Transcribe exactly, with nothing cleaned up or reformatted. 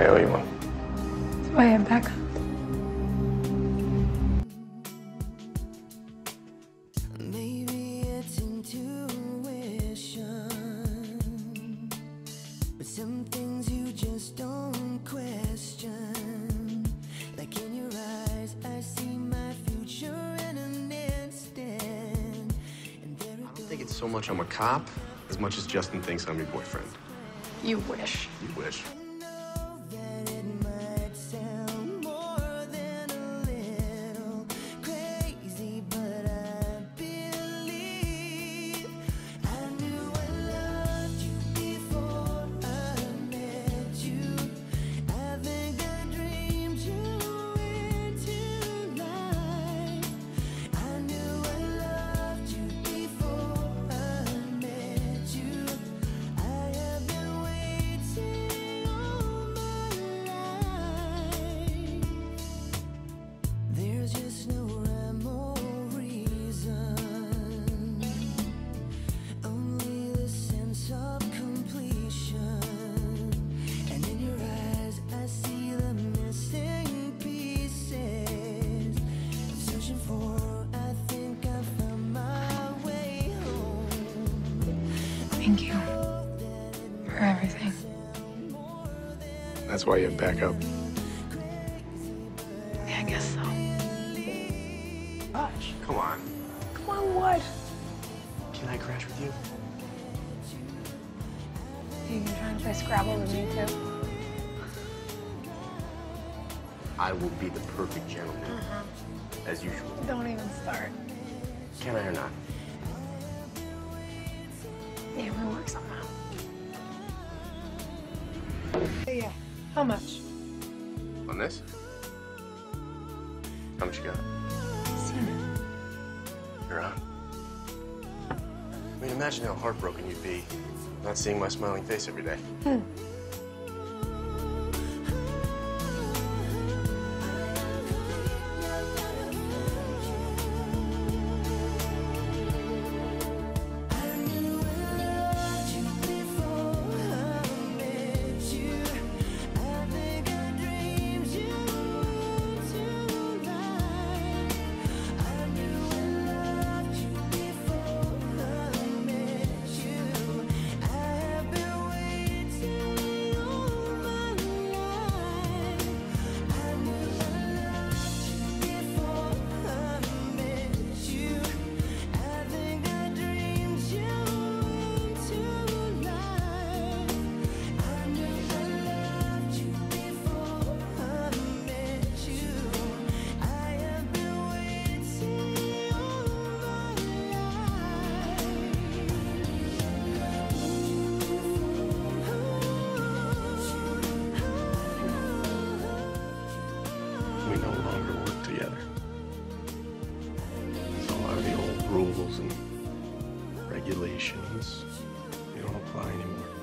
I owe you one. So I have backup. Maybe it's intuition, but some things you just don't question. Like in your eyes, I see my future in an instant. And there it I don't think it's so much I'm a cop as much as Justin thinks I'm your boyfriend. You wish. You wish. know that it might sound more than a little crazy, but I believe I knew I loved you before I met you. I think I dreamed you into life. I knew I loved you before I met you. I have been waiting all my life. There's just no rhyme or reason, only the sense of completion. And in your eyes, I see the missing pieces. I'm searching for, I think I found my way home. Thank you for everything. That's why you have backup. Yeah, I guess so. Gosh. Come on. Come on, what? Can I crash with you? You trying to play Scrabble with me too? I will be the perfect gentleman, Uh-huh. as usual. Don't even start. Can I or not? Yeah, we work something out. Hey, yeah. How much? On this? How much you got? Seen it. You're on. I mean, imagine how heartbroken you'd be not seeing my smiling face every day. Hmm. We no longer work together. So a lot of the old rules and regulations, they don't apply anymore.